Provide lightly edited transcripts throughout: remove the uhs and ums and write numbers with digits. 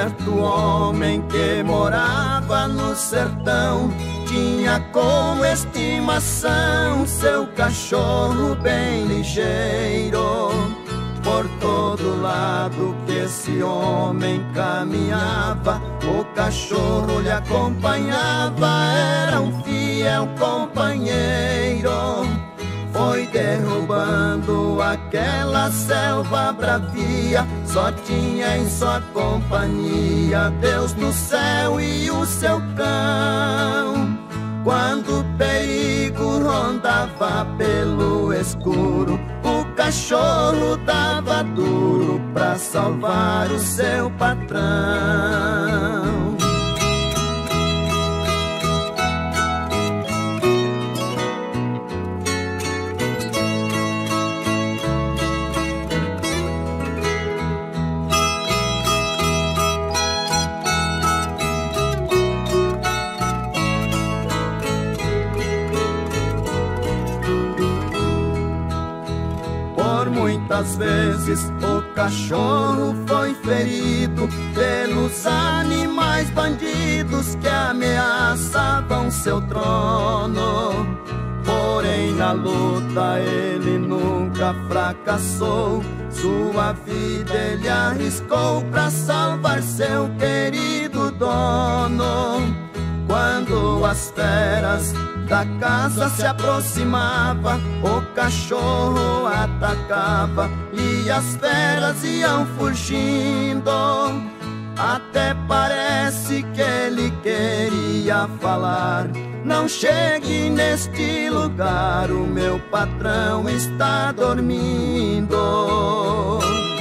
certo homem que morava no sertão tinha como estimação seu cachorro bem ligeiro. Por todo lado que esse homem caminhava, o cachorro lhe acompanhava, era um fiel companheiro. Foi derrubando aquela selva bravia, só tinha em sua companhia Deus no céu e o seu cão. Quando o perigo rondava pelo escuro, o cachorro dava duro pra salvar o seu patrão. Muitas vezes o cachorro foi ferido pelos animais bandidos que ameaçavam seu trono. Porém na luta ele nunca fracassou, sua vida ele arriscou pra salvar seu querido dono. Quando as feras da casa se aproximava, o cachorro atacava e as feras iam fugindo. Até parece que ele queria falar: não chegue neste lugar, o meu patrão está dormindo.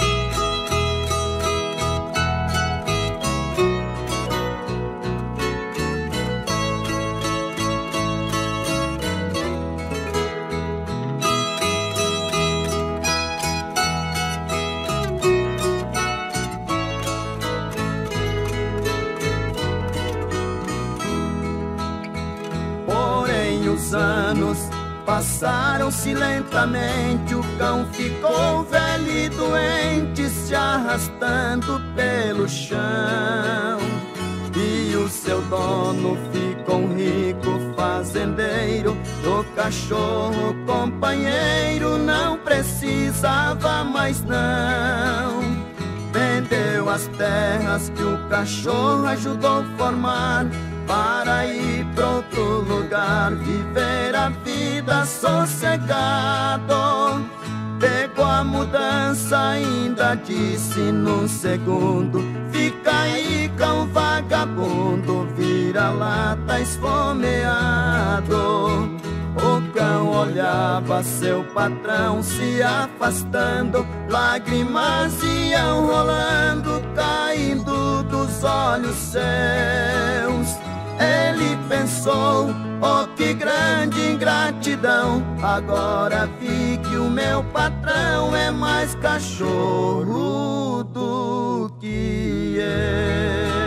Os anos passaram-se lentamente, o cão ficou velho e doente, se arrastando pelo chão. E o seu dono ficou um rico fazendeiro, do cachorro companheiro não precisava mais não. Vendeu as terras que o cachorro ajudou a formar, para ir pra outro lugar, viver a vida sossegado. Pegou a mudança, ainda disse num segundo: fica aí, cão vagabundo, vira-lata esfomeado. O cão olhava seu patrão se afastando, lágrimas iam rolando, caindo dos olhos seus. Ele pensou: oh, que grande ingratidão, agora vi que o meu patrão é mais cachorro do que eu.